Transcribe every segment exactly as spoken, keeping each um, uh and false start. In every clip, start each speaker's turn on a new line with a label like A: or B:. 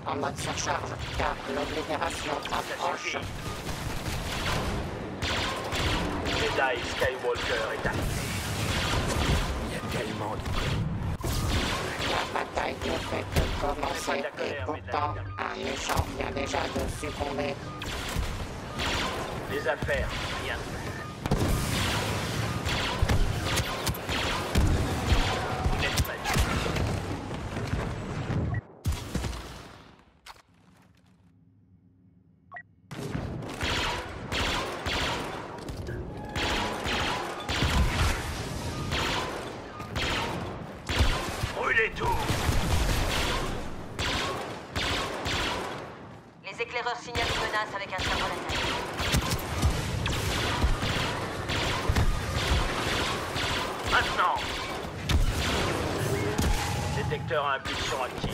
A: en mode surcharge, car l'oblitération approche.
B: Jedi Skywalker est arrivé.
C: Il y a tellement de...
A: La bataille ne fait que commencer et pourtant un méchant vient déjà de succomber.
B: Les affaires, rien de plus. Vous n'êtes pas dit. Brûlez tout.
D: Les éclaireurs signalent une menace avec un sabre laser.
B: Maintenant. Détecteur à impulsion actif.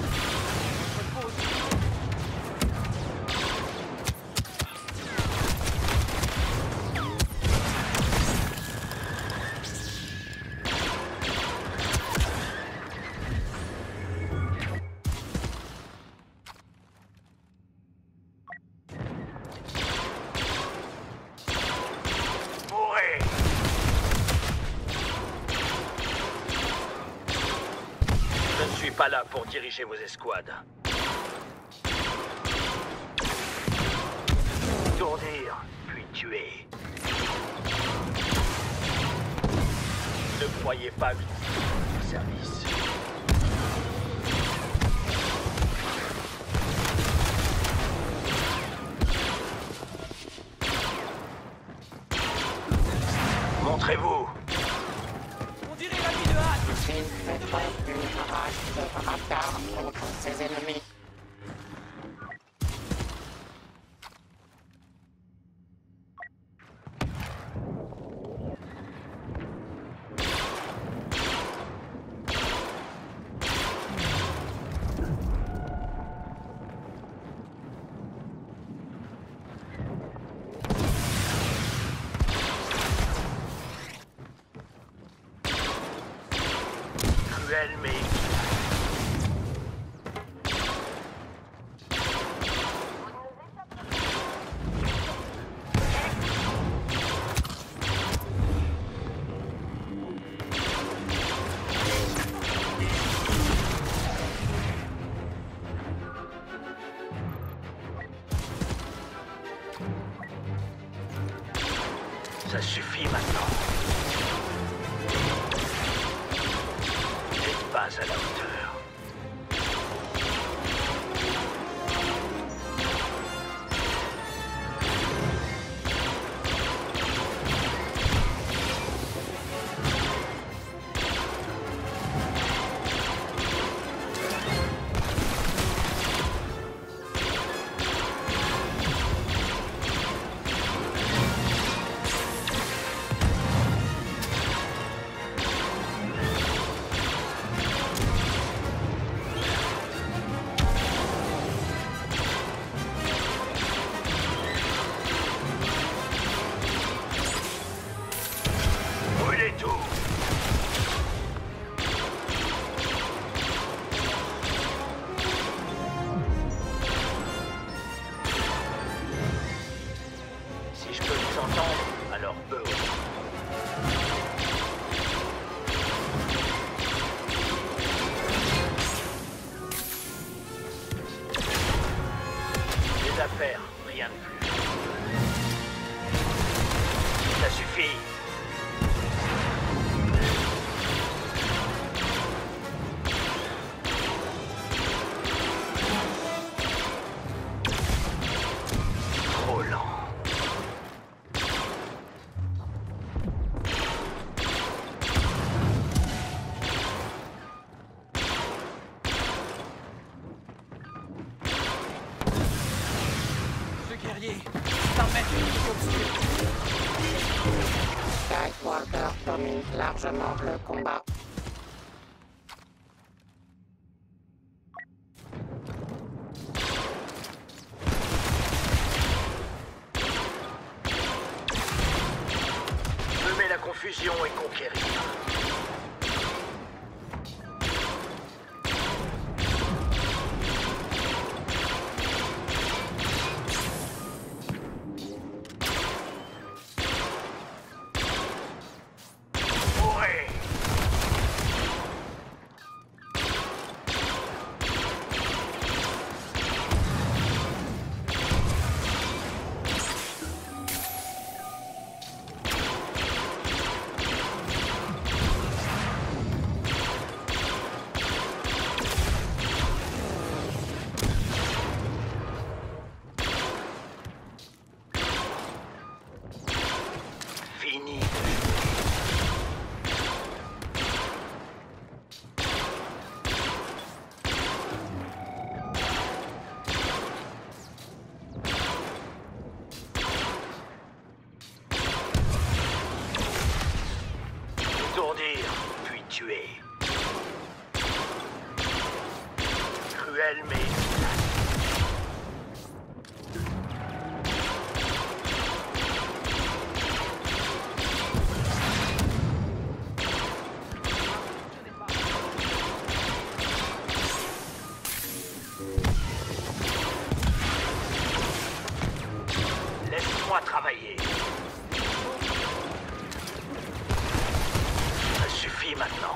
B: Je ne suis pas là pour diriger vos escouades. Tourner, puis tuer. Ne croyez pas que je suis au service. Montrez-vous.
C: On dirait la vie de hâte.
A: Il fait preuve d'une rage de bravard contre ses ennemis.
B: Cruel, mais... Ça suffit maintenant. N'êtes pas à la hauteur. Brûlez tout. Si je peux les entendre, alors eux aussi. Les affaires, rien de plus. Ça suffit. Trop lent.
C: Ce guerrier, c'est un maître obscur.
A: Skywalker domine largement le combat.
B: Semer la confusion et conquérir. tuer. Cruel mais... Laisse-moi travailler. Ça suffit maintenant.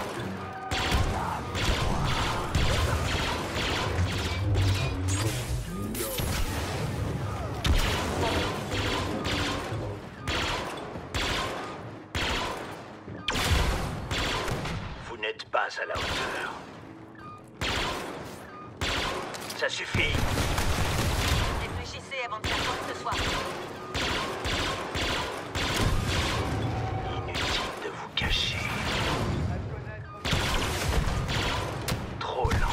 B: Vous n'êtes pas à la hauteur. Ça suffit.
D: Réfléchissez avant de faire quoi que ce soit.
B: Inutile de vous cacher. Trop lent.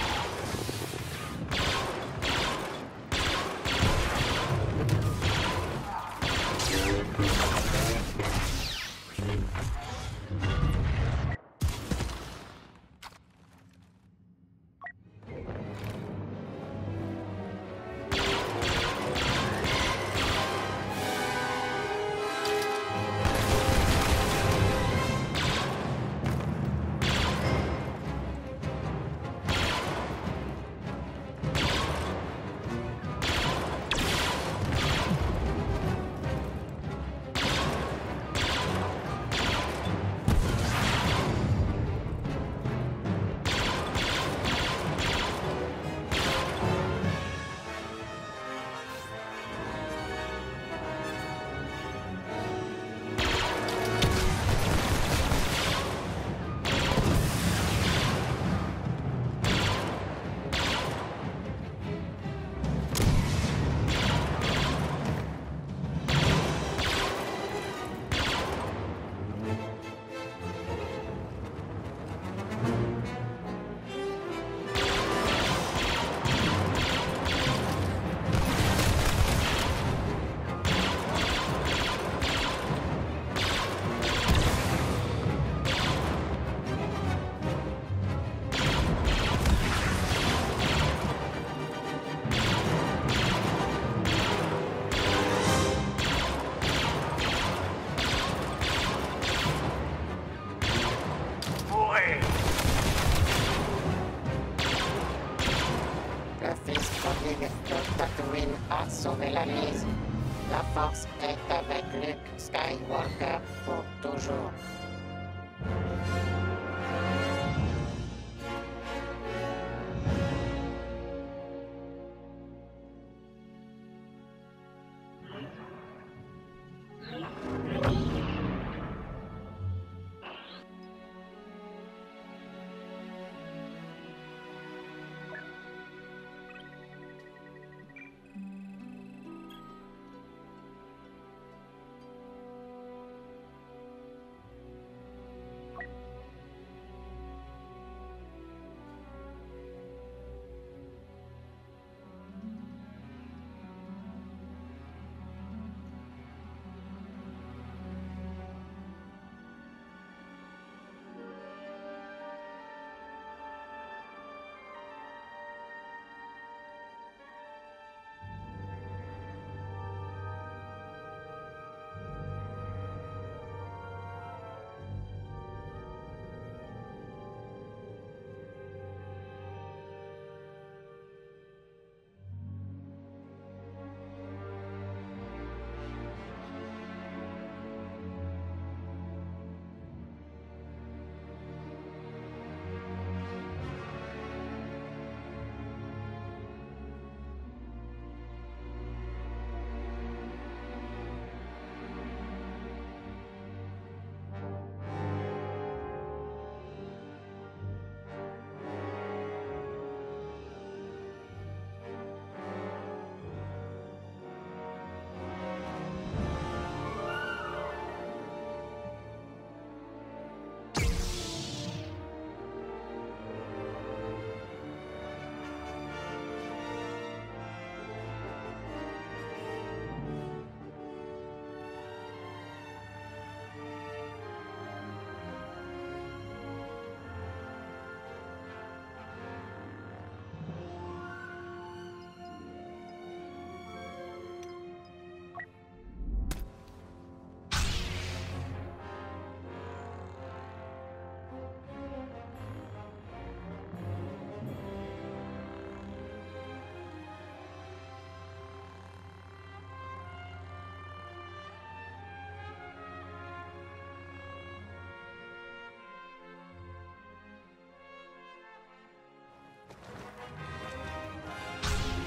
A: Le fils prodigue de Tatooine a sauvé la mise. La force est avec Luke Skywalker pour toujours.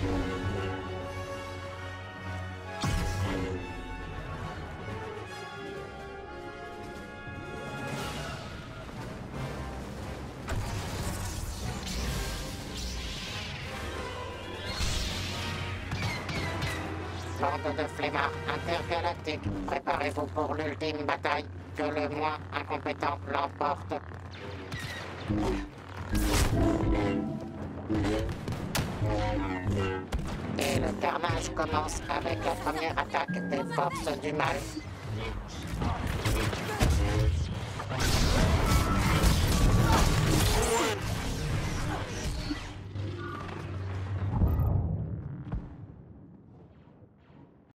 A: Bande de flemmards intergalactiques, préparez-vous pour l'ultime bataille, que le moins incompétent l'emporte. Et le carnage commence avec la première attaque des forces du mal.